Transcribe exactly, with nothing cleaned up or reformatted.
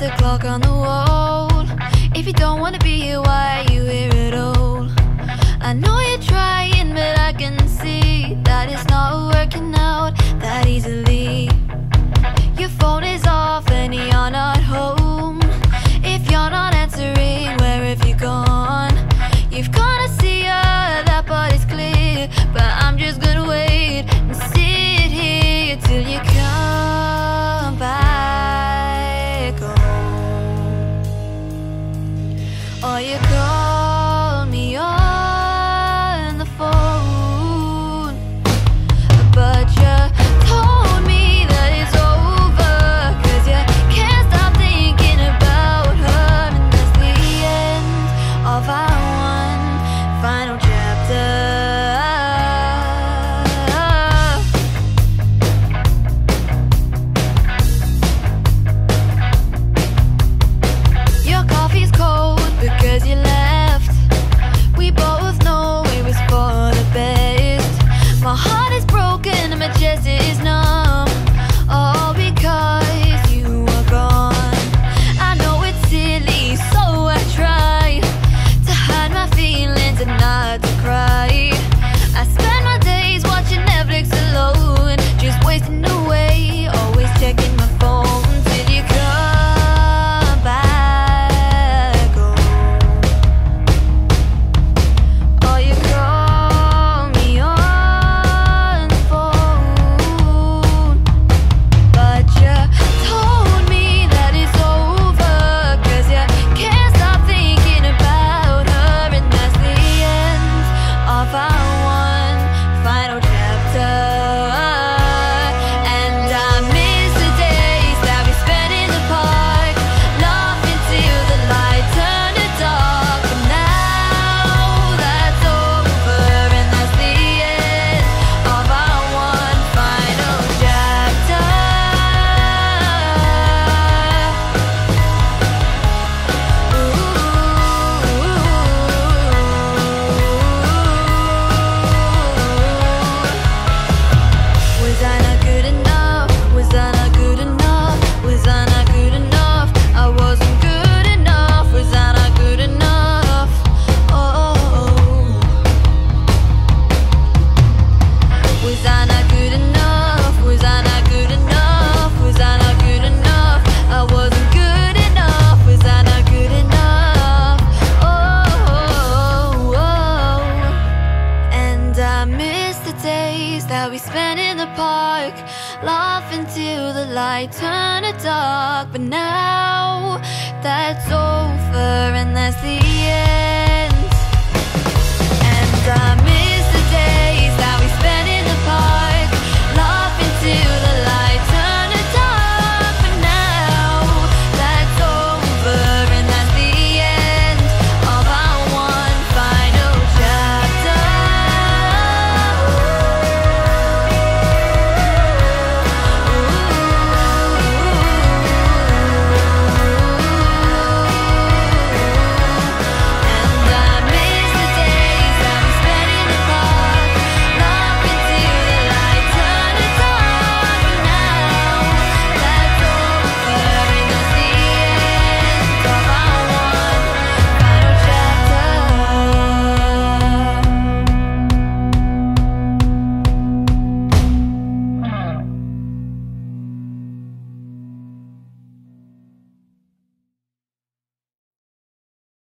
the clock on the wall. If you don't wanna be here, why are you here at all? I know you're trying, but I can see that it's not working out that easily. Your phone is off and you're not home. If you're not answering, where have you gone? You've gotta see her, that part is clear, but I'm just gonna wait and sit here till you come back home. Or you call me on the phone, but you told me that it's over, 'cause you can't stop thinking about her. And that's the end of our one final chapter. Your coffee's cold because you left. We both know it was for the best. My heart is broken and my chest is numb, all because you were gone. I know it's silly, so I try to hide my feelings and not to cry. I spend my days watching Netflix alone, just wasting away, always checking my phone till you come back home. Or you call me on the phone, but you told me that it's over, 'cause you can't stop thinking about her. And that's the end of our one final chapter. And I miss the days that we spent in the park, laughing till the light turned to dark. But now that's over, and that's the end of our one final chapter. Was I not good enough? Was I not good enough? Was I not good enough? I wasn't good enough. Was I not good enough? Oh, was I not good enough? Was I not good enough? Was I not good enough? I wasn't good enough. Was I not good enough? Oh, oh. And I miss the days that we spent in the park, laughing till the light turned to dark. But now